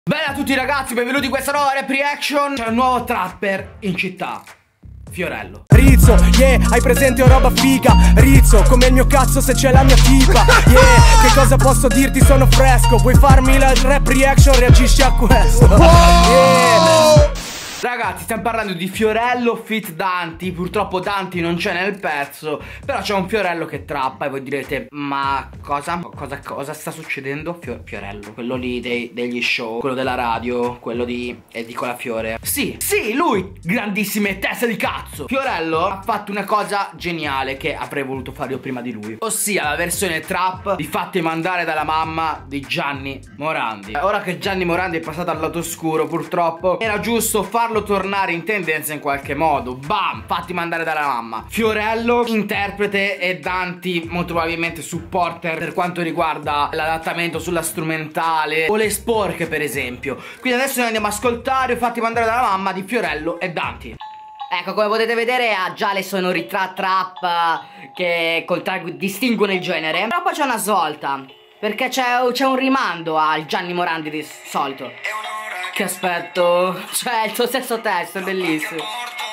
Bella a tutti ragazzi, benvenuti in questa nuova rap reaction. C'è un nuovo trapper in città, Fiorello. Rizzo, yeah, hai presente o roba figa? Rizzo, come il mio cazzo se c'è la mia tipa. Yeah, che cosa posso dirti, sono fresco. Vuoi farmi la rap reaction, reagisci a questo. Yeah. Ragazzi, stiamo parlando di Fiorello feat Danti. Purtroppo Danti non c'è nel pezzo, però c'è un Fiorello che trappa. E voi direte, ma cosa sta succedendo? Fiorello, quello lì degli show, quello della radio, quello di Edicola Fiore. Sì, lui, grandissime teste di cazzo. Fiorello ha fatto una cosa geniale che avrei voluto fare io prima di lui, ossia la versione trap di Fatti mandare dalla mamma di Gianni Morandi. Ora che Gianni Morandi è passato al lato oscuro, purtroppo era giusto farlo tornare in tendenza in qualche modo. Bam, Fatti mandare dalla mamma. Fiorello interprete e Danti molto probabilmente supporter per quanto riguarda l'adattamento sulla strumentale o le sporche per esempio. Quindi adesso noi andiamo a ascoltare Fatti mandare dalla mamma di Fiorello e Danti. Ecco, come potete vedere ha già le sonorità trap che distinguono il genere. Però poi c'è una svolta, perché c'è un rimando al Gianni Morandi di solito. Che aspetto, cioè il suo stesso testo è bellissimo.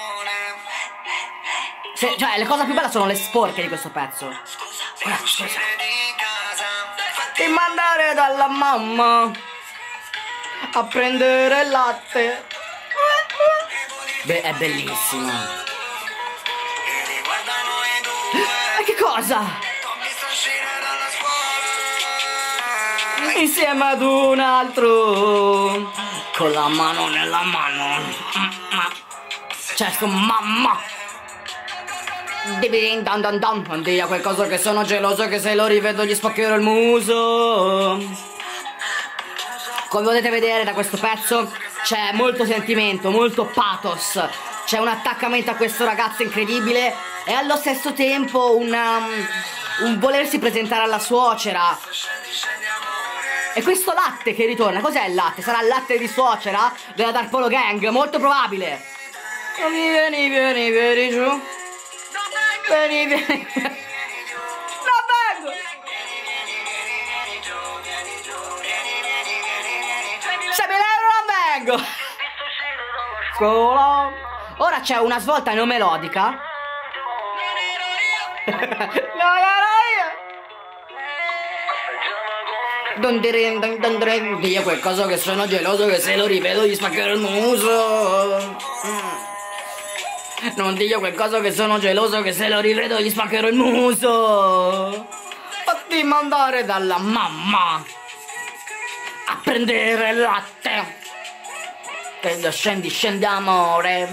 Cioè la cosa più bella sono le sporche di questo pezzo. Scusa. Ti mandare dalla mamma a prendere il latte. Beh, è bellissimo. Ma che cosa? Insieme ad un altro, con la mano nella mano. C'è sto mamma. Non dia qualcosa che sono geloso, che se lo rivedo gli spaccherò il muso. Come potete vedere da questo pezzo c'è molto sentimento, molto pathos. C'è un attaccamento a questo ragazzo incredibile e allo stesso tempo un volersi presentare alla suocera. E questo latte che ritorna, cos'è il latte? Sarà il latte di suocera della Dark Polo Gang? Molto probabile. Vieni giù. Vieni. Non vengo. Se me non vengo. Scuola. Ora c'è una svolta non melodica. Dio qualcosa che sono geloso, che se lo rivedo gli spaccherò il muso. Non dico qualcosa che sono geloso, che se lo rivedo gli spaccherò il muso. Fatti mandare dalla mamma a prendere il latte. Che scendi amore.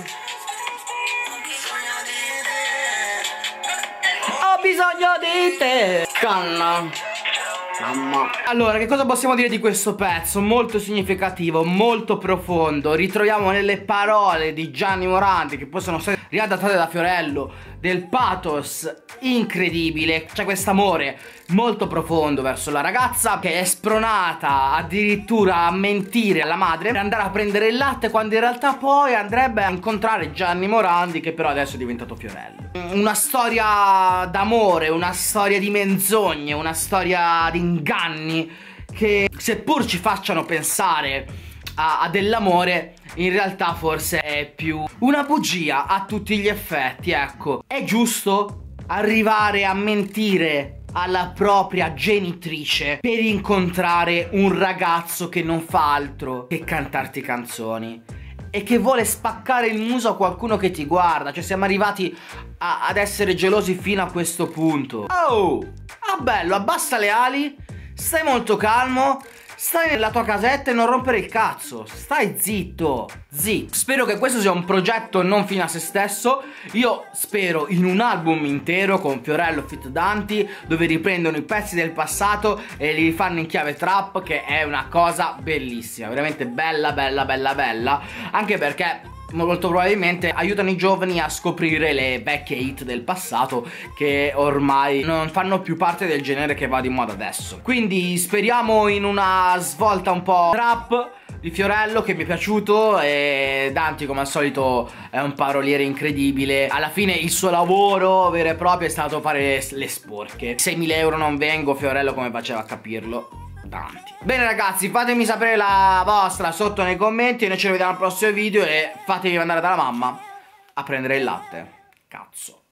Ho bisogno di te, canna. Mamma. Allora, che cosa possiamo dire di questo pezzo? Molto significativo, molto profondo. Ritroviamo nelle parole di Gianni Morandi, che poi sono state riadattate da Fiorello, del pathos incredibile. C'è quest'amore molto profondo verso la ragazza che è spronata addirittura a mentire alla madre per andare a prendere il latte, quando in realtà poi andrebbe a incontrare Gianni Morandi, che però adesso è diventato Fiorello. Una storia d'amore, una storia di menzogne, una storia di inganni che seppur ci facciano pensare a dell'amore, in realtà forse è più una bugia a tutti gli effetti, ecco. È giusto arrivare a mentire alla propria genitrice per incontrare un ragazzo che non fa altro che cantarti canzoni e che vuole spaccare il muso a qualcuno che ti guarda. Cioè siamo arrivati ad essere gelosi fino a questo punto. Oh, bello, abbassa le ali, stai molto calmo, stai nella tua casetta e non rompere il cazzo. Stai zitto. Spero che questo sia un progetto non fine a se stesso. Io spero in un album intero con Fiorello feat Danti, dove riprendono i pezzi del passato e li rifanno in chiave trap, che è una cosa bellissima. Veramente bella. Anche perché molto probabilmente aiutano i giovani a scoprire le vecchie hit del passato, che ormai non fanno più parte del genere che va di moda adesso. Quindi speriamo in una svolta un po' trap di Fiorello, che mi è piaciuto, e Danti come al solito è un paroliere incredibile. Alla fine il suo lavoro vero e proprio è stato fare le sporche. 6.000 euro non vengo, Fiorello come faceva a capirlo? importanti. Bene ragazzi, fatemi sapere la vostra sotto nei commenti. Noi ci vediamo al prossimo video e fatevi mandare dalla mamma a prendere il latte. Cazzo.